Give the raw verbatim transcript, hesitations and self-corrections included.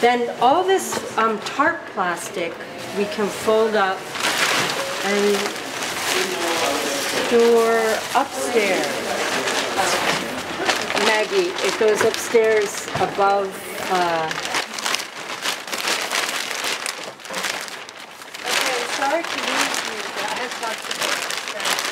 Then all this um, tarp plastic we can fold up and store upstairs. Maggie, it goes upstairs above. Uh, okay, sorry to lose you, but I have lots of work.